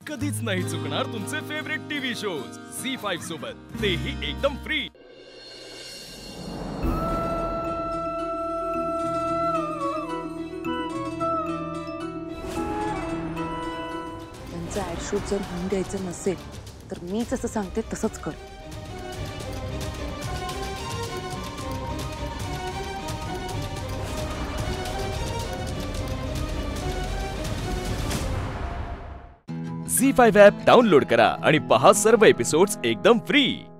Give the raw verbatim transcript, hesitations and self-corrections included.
कधीच नाही चुकणार तुमचे favourite TV shows Zee five सोबत, तेही एकदम फ्री। त्यांचं ऍड शूट जर होऊन द्यायचं नसेल तर मी जसं सांगते तसंच कर। झी फाइव्ह ॲप डाउनलोड करा आणि पहा सर्व एपिसोड्स एकदम फ्री।